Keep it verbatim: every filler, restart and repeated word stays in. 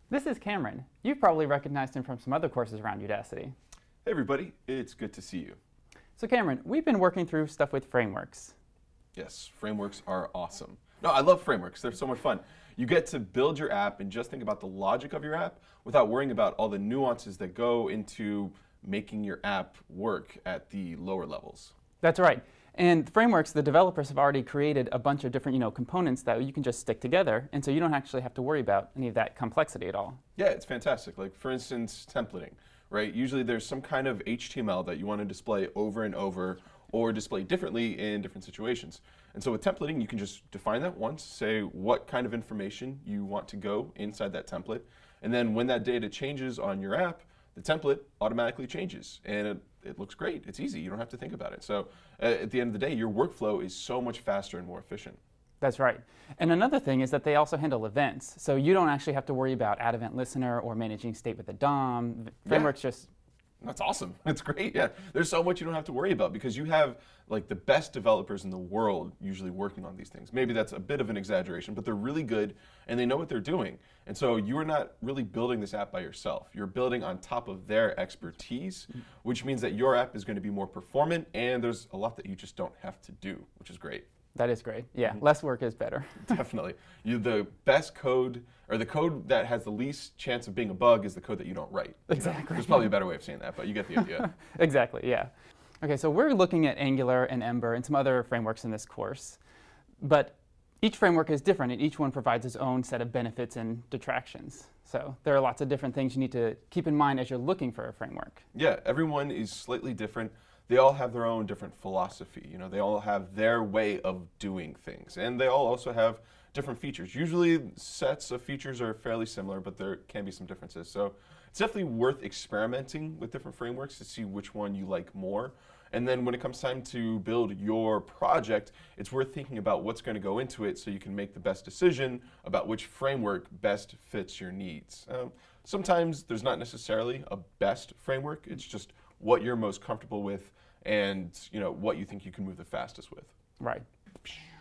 This is Cameron. You've probably recognized him from some other courses around Udacity. Hey everybody, it's good to see you. So Cameron, we've been working through stuff with frameworks. Yes, frameworks are awesome. No, I love frameworks. They're so much fun. You get to build your app and just think about the logic of your app without worrying about all the nuances that go into making your app work at the lower levels. That's right. And frameworks, the developers have already created a bunch of different, you know, components that you can just stick together, and so you don't actually have to worry about any of that complexity at all. Yeah, it's fantastic. Like for instance, templating, right? Usually there's some kind of H T M L that you want to display over and over or display differently in different situations. And so with templating, you can just define that once, say what kind of information you want to go inside that template, and then when that data changes on your app, the template automatically changes, and it, it looks great. It's easy. You don't have to think about it. So uh, at the end of the day, your workflow is so much faster and more efficient. That's right. And another thing is that they also handle events. So you don't actually have to worry about add event listener or managing state with the D O M. Frameworks Yeah. just... That's awesome. That's great. Yeah, there's so much you don't have to worry about because you have like the best developers in the world usually working on these things. Maybe that's a bit of an exaggeration, but they're really good and they know what they're doing. And so you are not really building this app by yourself. You're building on top of their expertise, which means that your app is going to be more performant and there's a lot that you just don't have to do, which is great. That is great. Yeah, mm-hmm. Less work is better. Definitely. You, the best code, or the code that has the least chance of being a bug is the code that you don't write. Exactly. You know? There's probably a better way of saying that, but you get the idea. Exactly, yeah. Okay, so we're looking at Angular and Ember and some other frameworks in this course. But each framework is different, and each one provides its own set of benefits and detractions. So there are lots of different things you need to keep in mind as you're looking for a framework. Yeah, everyone is slightly different. They all have their own different philosophy. You know, they all have their way of doing things, and they all also have different features. Usually, sets of features are fairly similar, but there can be some differences. So it's definitely worth experimenting with different frameworks to see which one you like more. And then when it comes time to build your project, it's worth thinking about what's going to go into it so you can make the best decision about which framework best fits your needs. Um, sometimes there's not necessarily a best framework. It's just what you're most comfortable with and you know what you think you can move the fastest with. Right.